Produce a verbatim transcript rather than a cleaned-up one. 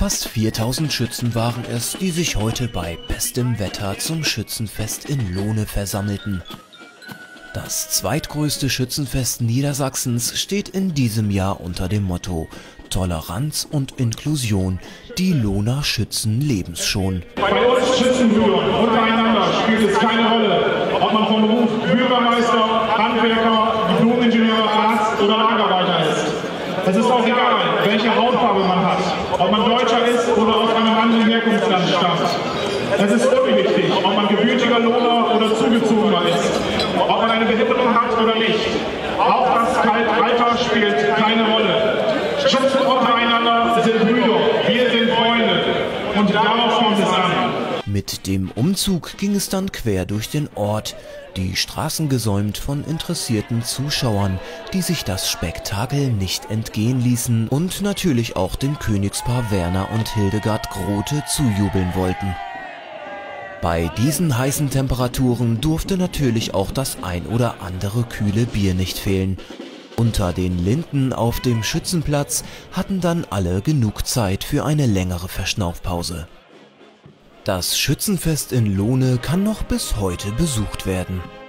Fast viertausend Schützen waren es, die sich heute bei bestem Wetter zum Schützenfest in Lohne versammelten. Das zweitgrößte Schützenfest Niedersachsens steht in diesem Jahr unter dem Motto Toleranz und Inklusion, die Lohner Schützen lebensschon. Bei uns Schützenbrüdern untereinander spielt es keine Rolle, ob man vom Beruf Bürgermeister, Handwerker, Diplom-Ingenieur, Arzt oder Lagerarbeiter ist. Es ist auch egal, welche Hautfarbe man hat, ob man Deutscher ist oder aus einem anderen Herkunftsland stammt. Es ist unwichtig, ob man gebürtiger Lohner oder Zugezogener ist, ob man eine Behinderung hat oder nicht. Auch das Alter spielt keine Rolle. Schützen untereinander sind Brüder, wir sind Freunde und darauf kommt es an. Mit dem Umzug ging es dann quer durch den Ort, die Straßen gesäumt von interessierten Zuschauern, die sich das Spektakel nicht entgehen ließen und natürlich auch dem Königspaar Werner und Hildegard Grote zujubeln wollten. Bei diesen heißen Temperaturen durfte natürlich auch das ein oder andere kühle Bier nicht fehlen. Unter den Linden auf dem Schützenplatz hatten dann alle genug Zeit für eine längere Verschnaufpause. Das Schützenfest in Lohne kann noch bis heute besucht werden.